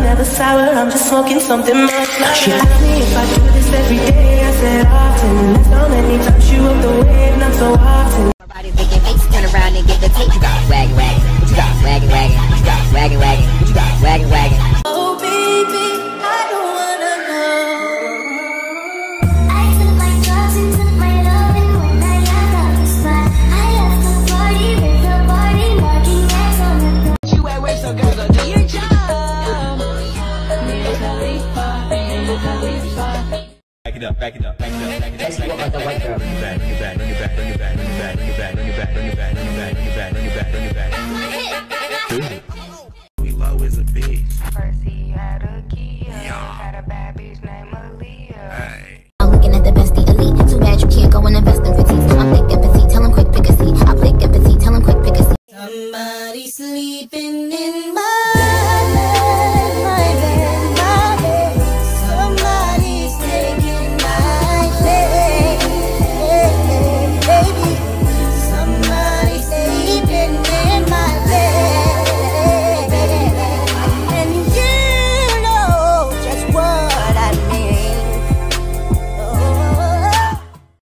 never sour, I'm just smoking something much lighter. She asked me if I do this every day, I said often. That's how many times she rode the wave, not so often. Everybody's making face, turn around and get the tape. You got waggin', waggin', what you got? Waggin', waggin', what you got? Waggin', waggin', what you got? Waggin', waggin'. Oh baby, I don't wanna know. I took my drugs and took my love, and when I got out the spot, I left the party with the party marking X on the door. You at work, so girl, go do your job. Back it up, back it up, back it up, back it up, back it up, like the white girl. Bring it back, bring it back, bring it back, bring it back, bring it back, bring it back, bring it back, bring it back, bring it back, bring it back, bring it back, bring it back. We low as a bitch. First he had a Kia, had a bad bitch named Aaliyah. I'm looking at the bestie elite. Too bad you can't go and invest in petite. I'm thick empathy, tell him quick pick a seat. I click empathy, tell him quick pick a seat. Somebody sleeping in my bed, my bed, my bed. Somebody's taking my place, baby. Somebody's sleeping in my bed, and you know just what I mean. Oh.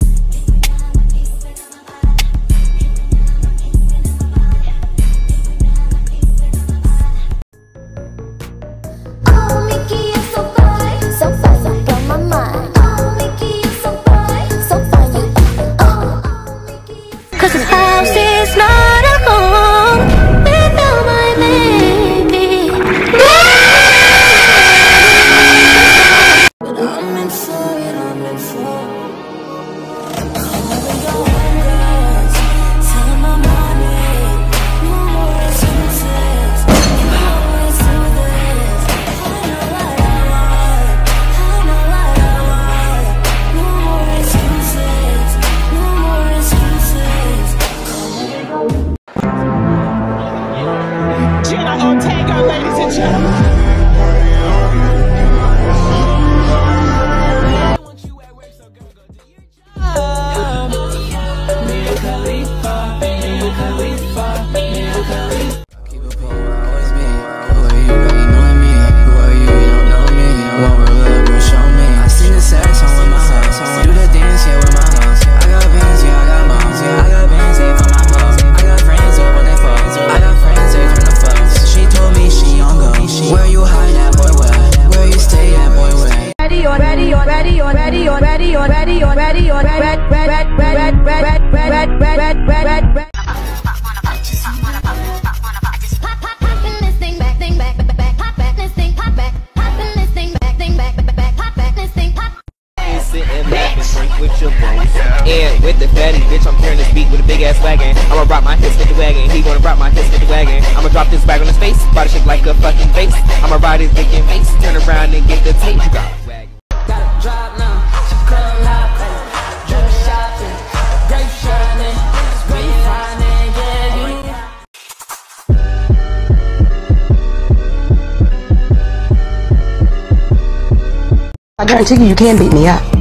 Oh, Mickey, you're so fine. So fine, so blow my mind. Oh, Mickey, you're so fine. So fine, you. Oh, Mickey, you're so fine. 'Cause this house is not a home without my baby. But I'm in for it, I'm in for it. All your girls, tell my mommy, no more excuses. You always do this. I know what I want. I know what I want. No more excuses. No more excuses. Jenna Ortega, ladies and gentlemen. Want you at work, so girl, go do your job. Mia Khalifa, Mia Khalifa, Mia Khalifa. Keep it cool, I always be. Who are you, girl? You knowing me? Who are you? You don't know me. What real love will show me. I sing the sad song with my heart. Do the dance, yeah, with my hoes. I got bands, yeah, I got moms. Yeah, I got bands, they for my hoes. I got friends, yeah, when they fuck. I got friends, they turn the fucks. She told me she on go. Where you hide at, boy, where? Where you stay at, boy, where? Ready on, ready on, ready on, ready on, ready on, ready on, ready on, red, red, red, red, red, red, red, red, red, red, red, red. Poppin' this thing back, back, back, pop back, this thing, pop back. Poppin' this thing back, back, back, pop back, this thing, pop. Sitting back and drink with your bros. And with the fatty bitch, I'm carrying this beat with a big ass wagon. I'ma rock my hips with the wagon. He gonna rock my hips with the wagon. I'ma drop this bag on his face, body shape like a fucking face. I'ma ride his dick in face, turn around and get the tape. You got wagon. Gotta drive now, club hopping, dress shopping, grape shining, spray finding, yeah, I guarantee you can beat me up.